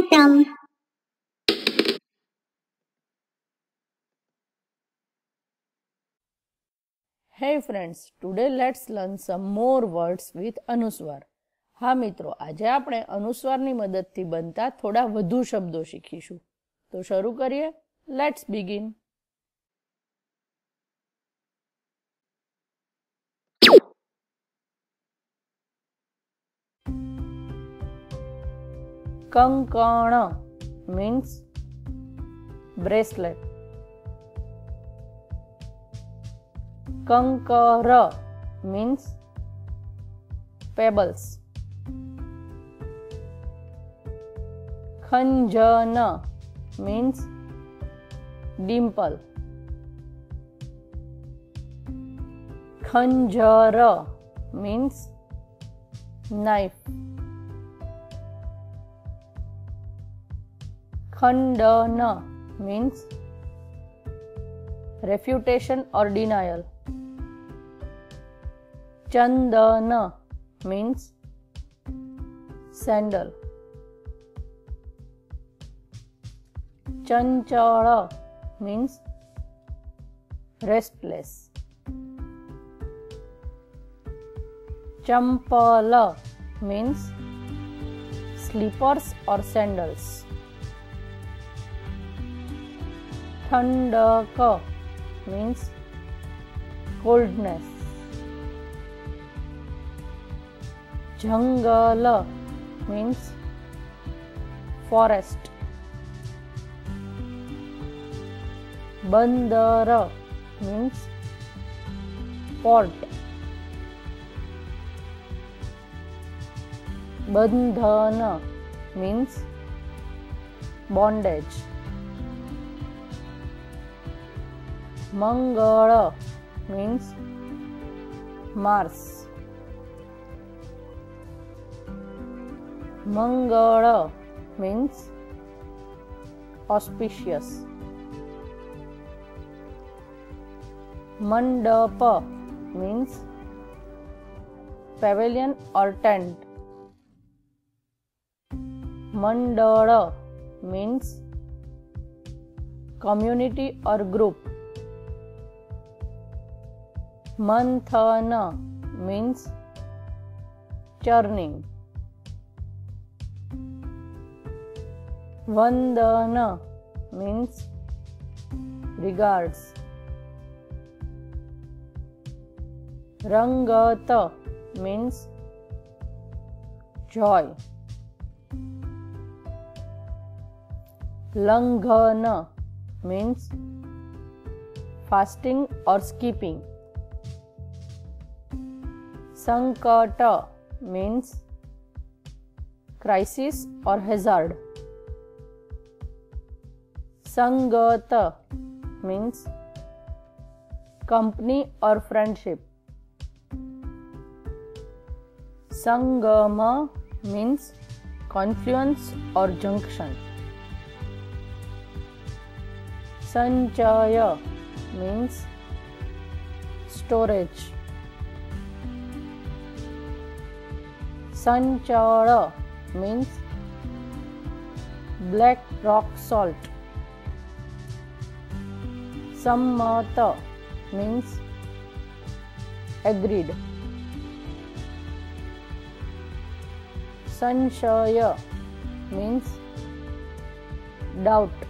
Welcome. Hey friends, today let's learn some more words with અનુસ્વાર. હા મિત્રો, આજે આપણે અનુસ્વારની મદદથી બનતા થોડા વધુ શબ્દો શીખીશું. તો શરૂ કરીએ. Let's begin. કંકણ means bracelet. કંકર means pebbles. ખંજન means dimple. ખંજર means knife. ખંડન means refutation or denial. ચંદન means sandal. ચંચળ means restless. ચંપલ means slippers or sandals. ઠંડક means coldness. જંગલ means forest. બંદર means port. બંધન means bondage. મંગળ means Mars. મંગળ means auspicious. મંડપ means pavilion or tent. મંડળ means community or group. મંથન means churning. વંદન means regards. રંગત means joy. લંઘન means fasting or skipping. સંકટ means crisis or hazard. સંગત means company or friendship. સંગમ means confluence or junction. સંચય means storage. સંચળ means black rock salt. સંમત means agreed. સંશય means doubt.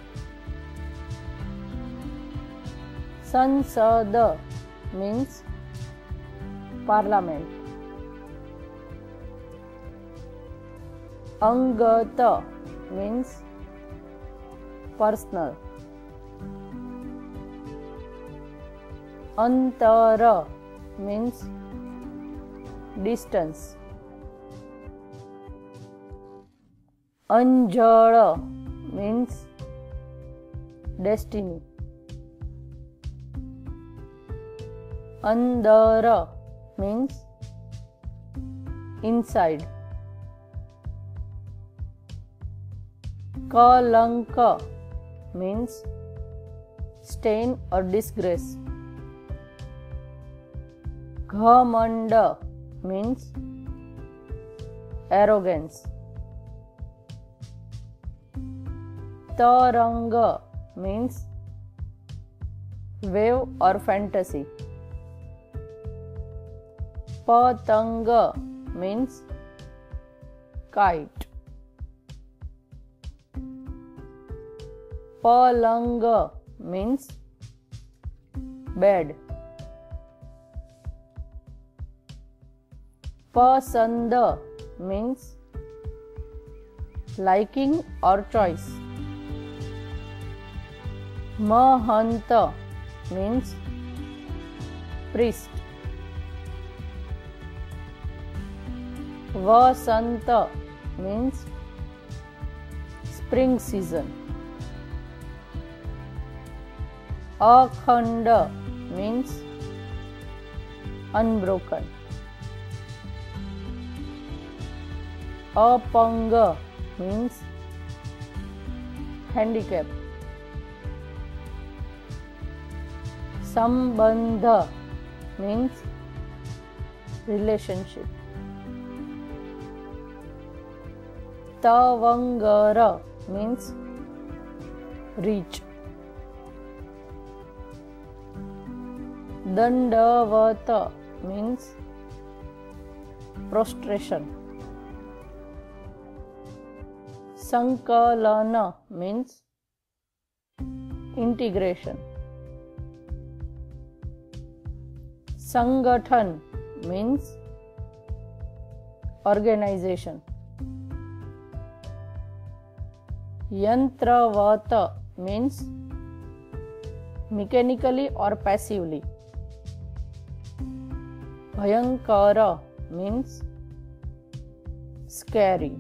સંસદ means parliament. અંગત means personal. અંતર means distance. અંજળ means destiny. અંદર means inside. કલંક means stain or disgrace. ઘમંડ means arrogance. Taranga means wave or fantasy. Patanga means kite. Palanga means bed. Pasanda means liking or choice. Mahanta means priest. Vasanta means spring season. Akhanda means unbroken. Apanga means handicap. Sambandha means relationship. Tavangara means reach. Dandavata means prostration. Sankalana means integration. Sangathan means organization. Yantravata means mechanically or passively. Bhayankara means scary.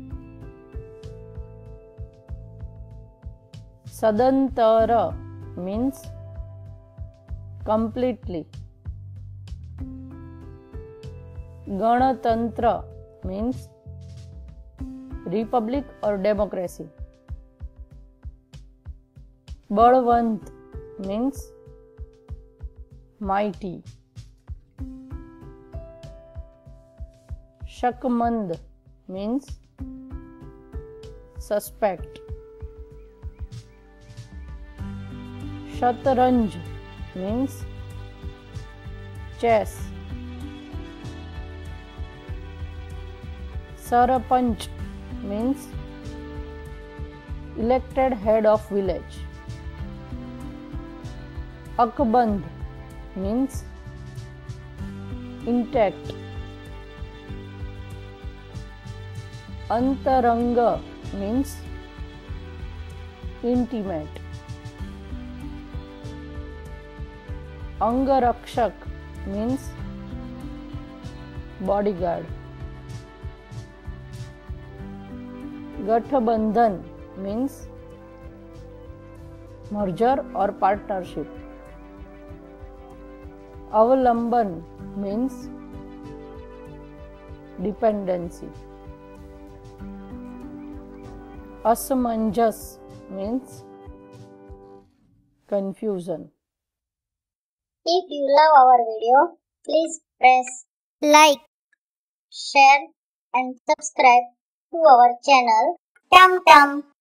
Sadantara means completely. Ganatantra means republic or democracy. Balwant means mighty. Shakmand means suspect. Shatranj means chess. Sarpanch means elected head of village. Akband means intact. Antaranga means intimate. Angarakshak means bodyguard. Gathabandhan means merger or partnership. Avalamban means dependency. Asamanjas means confusion. If you love our video, please press like, share and subscribe to our channel Tum Tum.